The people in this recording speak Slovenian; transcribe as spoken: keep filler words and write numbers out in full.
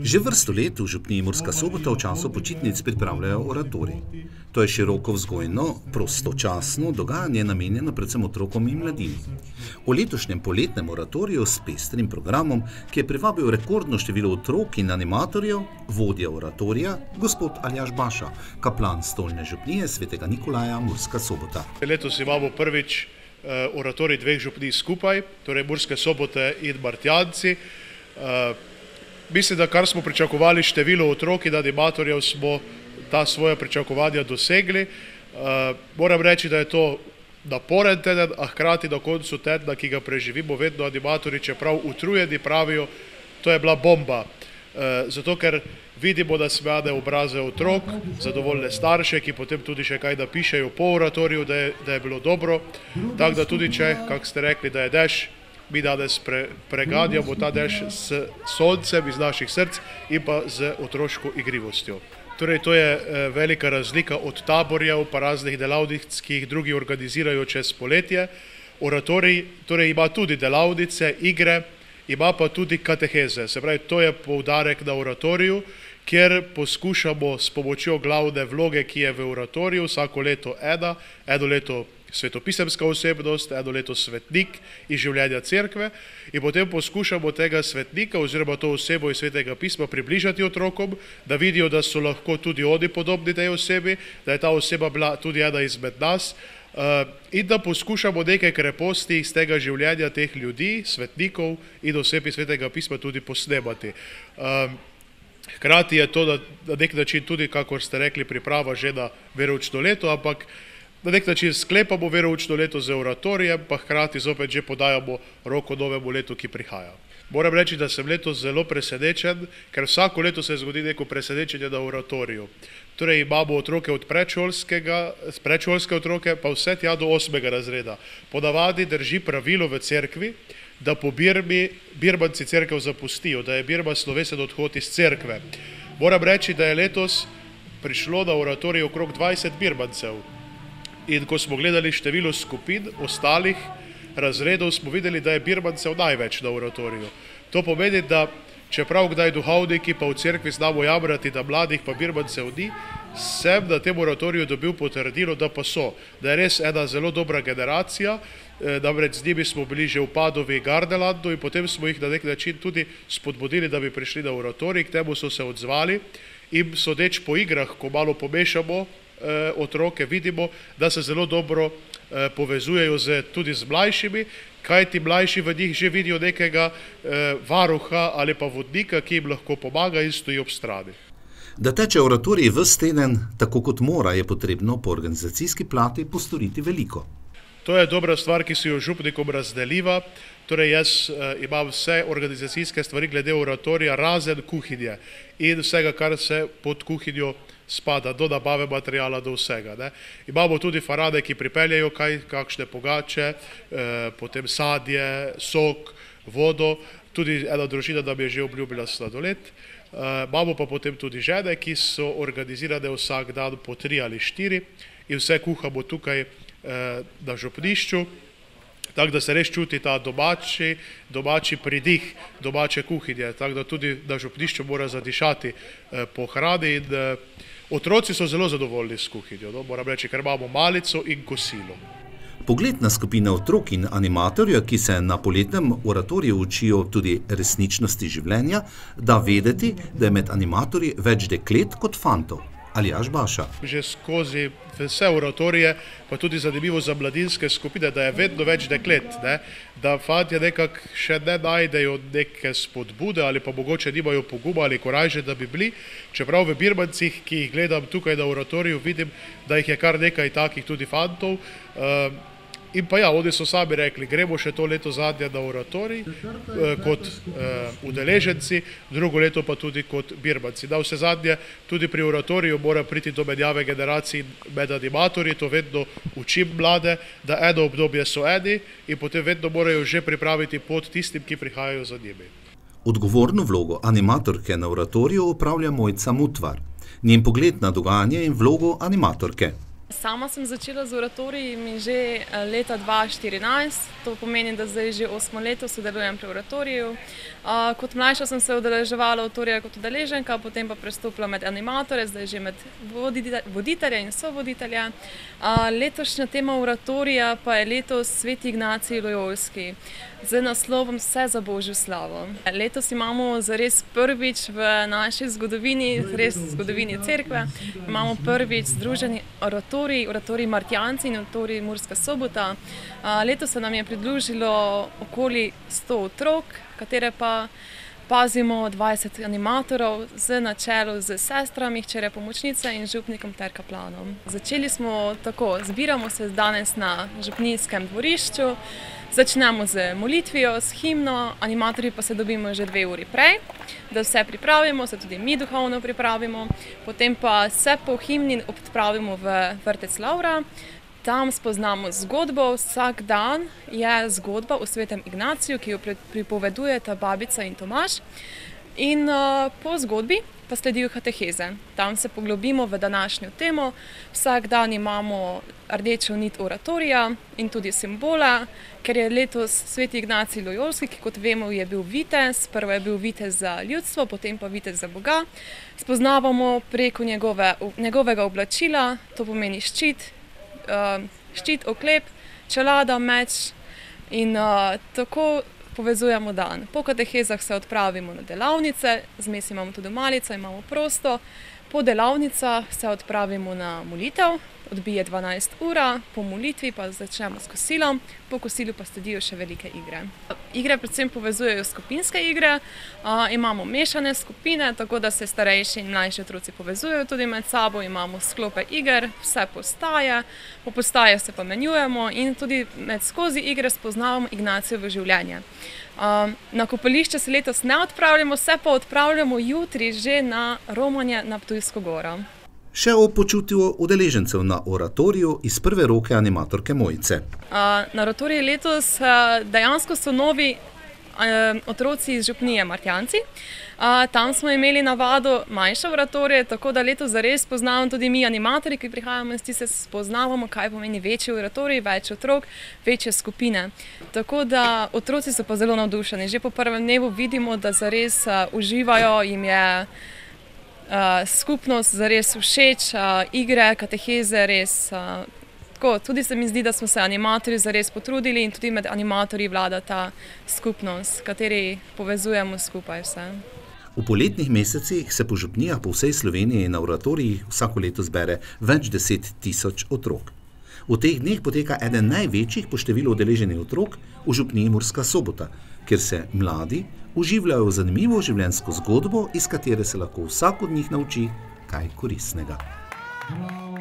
Že vrsto let v župniji Murska Sobota v času počitnic pripravljajo oratorij. To je široko vzgojno, prostočasno dogajanje namenjeno predvsem otrokom in mladini. V letošnjem poletnem oratoriju s pestrim programom, ki je privabil rekordno število otrok in animatorjev, vodja oratorija, gospod Aljaž Baša, kaplan stolne župnije svetega Nikolaja Murska Sobota. Letos imamo prvič oratorij dveh župnij skupaj, torej Murske Sobote in Martjanci. Mislim, da kar smo pričakovali število otrok in animatorjev, smo ta svoja pričakovanja dosegli. Moram reči, da je to naporen teden, a hkrati na koncu tedna, ki ga preživimo, vedno animatorji, čeprav utrujeni, pravijo, to je bila bomba. Zato, ker vidimo nasmejane obraze otrok, zadovoljne starše, ki potem tudi še kaj napišejo po oratoriju, da je, da je bilo dobro. Tako da tudi če, kako ste rekli, da je dež, mi danes pre, preganjamo ta dež s soncem iz naših src in pa z otroško igrivostjo. Torej, to je velika razlika od taborjev pa raznih delavnic, ki jih drugi organizirajo čez poletje. Oratorij torej ima tudi delavnice, igre, ima pa tudi kateheze. Se pravi, to je poudarek na oratoriju, kjer poskušamo s pomočjo glavne vloge, ki je v oratoriju, vsako leto ena, eno leto svetopisemska osebnost, eno leto svetnik iz življenja cerkve in potem poskušamo tega svetnika oziroma to osebo iz svetega pisma približati otrokom, da vidijo, da so lahko tudi oni podobni tej osebi, da je ta oseba bila tudi ena izmed nas in da poskušamo nekaj kreposti iz tega življenja teh ljudi, svetnikov in oseb iz svetega pisma tudi posnemati. Hkrati je to na nek način tudi, kakor ste rekli, priprava že na veroučno leto, ampak na nek način sklepamo veroučno leto z oratorijem, pa hkrati zopet že podajamo roko novemu letu, ki prihaja. Moram reči, da sem letos zelo presenečen, ker vsako leto se zgodi neko presenečenje na oratoriju. Torej imamo otroke od predšolskega, predšolske otroke, pa vse tja do osmega razreda. Ponavadi drži pravilo v cerkvi, da po birmi birmanci cerkev zapustijo, da je birma slovesen odhod iz cerkve. Moram reči, da je letos prišlo na oratorij okrog dvajset birmancev. In ko smo gledali število skupin ostalih razredov, smo videli, da je birmancev največ na oratoriju. To pomeni, da čeprav kdaj duhovniki pa v cerkvi znamo jamrati, da mladih pa birmancev ni, sem na tem oratoriju dobil potrdilo, da pa so, da je res ena zelo dobra generacija, namreč z njimi smo bili že v Padovi in Gardelandu in potem smo jih na nek način tudi spodbudili, da bi prišli na oratorij, k temu so se odzvali in sodeč po igrah, ko malo pomešamo otroke, vidimo, da se zelo dobro povezujejo z, tudi z mlajšimi, kajti mlajši v njih že vidijo nekega varuha ali pa vodnika, ki jim lahko pomaga in stoji ob strani. Da teče oratorij ves teden, tako kot mora, je potrebno po organizacijski plati postoriti veliko. To je dobra stvar, ki si jo župnikom razdeliva. Torej jaz imam vse organizacijske stvari glede oratorija, razen kuhinje in vsega, kar se pod kuhinjo spada, do nabave materijala, do vsega. Ne. Imamo tudi farade, ki pripeljajo kaj, kakšne pogače, eh, potem sadje, sok, vodo, tudi ena družina nam je že obljubila sladoled. Eh, imamo pa potem tudi žene, ki so organizirane vsak dan po tri ali štiri in vse kuhamo tukaj eh, na župnišču, tako da se res čuti ta domači, domači pridih, domače kuhinje, tako da tudi na župnišču mora zadišati eh, po hrani in eh, otroci so zelo zadovoljni s kuhinjo, no? Moram reči, ker imamo malico in kosilo. Pogled na skupine otrok in animatorjev, ki se na poletnem oratoriju učijo tudi resničnosti življenja, da vedeti, da je med animatorji več deklet kot fantov. Aljaž Baša. Že skozi vse oratorije, pa tudi zanimivo za mladinske skupine, da je vedno več deklet, ne? Da fantje nekako še ne najdejo neke spodbude ali pa mogoče nimajo poguma ali korajže, da bi bili, čeprav v birmancih, ki jih gledam tukaj na oratoriju, vidim, da jih je kar nekaj takih tudi fantov. In pa ja, oni so sami rekli, gremo še to leto zadnje na oratorij kot udeleženci, drugo leto pa tudi kot birmanci. Da vse zadnje tudi pri oratoriju mora priti do menjave generacij med animatorji, to vedno učim mlade, da eno obdobje so eni in potem vedno morajo že pripraviti pot tistim, ki prihajajo za njimi. Odgovorno vlogo animatorke na oratoriju opravlja Mojca Mutvar. Njen pogled na dogajanje in vlogo animatorke. Sama sem začela z oratoriji že leta dva tisoč štirinajst, to pomeni, da zdaj že osmo leto sodelujem pri oratoriju. Kot mlajša sem se udeleževala oratorija kot udeleženka, potem pa prestopila med animatorje, zdaj že med voditelje in sovoditelje. Letošnja tema oratorija pa je letos Sveti Ignacij Loyolski z naslovom Vse za Božjo slavo. Letos imamo zares prvič v naši zgodovini, res zgodovini cerkve, imamo prvič združeni oratorij, oratorij Martijanci in oratorij Murska Sobota. Letos se nam je pridružilo okoli sto otrok, katere pa pazimo dvajset animatorov z na čelu z sestrami, hčere pomočnice in župnikom ter kaplanom. Začeli smo tako, zbiramo se danes na župnijskem dvorišču, začnemo z molitvijo, s himno, animatorji pa se dobimo že dve uri prej, da vse pripravimo, se tudi mi duhovno pripravimo, potem pa se po himni odpravimo v vrtec Laura. Tam spoznamo zgodbo, vsak dan je zgodba o svetem Ignaciju, ki jo pripovedujeta babica in Tomaž. In uh, po zgodbi pa sledijo kateheze. Tam se poglobimo v današnjo temo. Vsak dan imamo rdečo nit oratorija in tudi simbola, ker je letos Sveti Ignacij Loyolski, ki kot vemo je bil vitez, prvo je bil vitez za ljudstvo, potem pa vitez za Boga. Spoznavamo preko njegove, njegovega oblačila, to pomeni ščit, uh, ščit, oklep, čelada, meč in uh, tako povezujemo dan. Po katehezah se odpravimo na delavnice, zmes imamo tudi malico, imamo prosto. Po delavnicah se odpravimo na molitev, odbije dvanajst ura, po molitvi pa začnemo s kosilom, po kosilu pa sledijo še velike igre. Igre predvsem povezujejo skupinske igre, a, imamo mešane skupine, tako da se starejši in mlajši otroci povezujejo tudi med sabo, imamo sklope iger, vse postaje, po postaje se pa menjujemo in tudi med skozi igre spoznavamo Ignacijevo življenje. Uh, na kopališče se letos ne odpravljamo, se pa odpravljamo jutri že na romanje na Ptujsko goro. Še o počutju udeležencev na oratoriju iz prve roke animatorke Mojce. Uh, na oratoriju letos uh, dejansko so novi uh, otroci iz župnije Martijanci. Uh, tam smo imeli navado manjše oratorije, tako da letos zares spoznavamo tudi mi animatorji, ki prihajamo in se spoznavamo, kaj pomeni večji oratorij, več otrok, večje skupine. Tako da otroci so pa zelo navdušeni. Že po prvem dnevu vidimo, da zares uh, uživajo, jim je uh, skupnost zares všeč, uh, igre, kateheze res. Uh, tako, tudi se mi zdi, da smo se animatorji zares potrudili in tudi med animatorji vlada ta skupnost, kateri povezujemo skupaj vse. V poletnih mesecih se po župnijah po vsej Sloveniji na oratorijih vsako leto zbere več deset tisoč otrok. V teh dneh poteka eden največjih po številu udeleženih otrok v župniji Murska Sobota, kjer se mladi uživljajo v zanimivo življenjsko zgodbo, iz katere se lahko vsak od njih nauči kaj koristnega.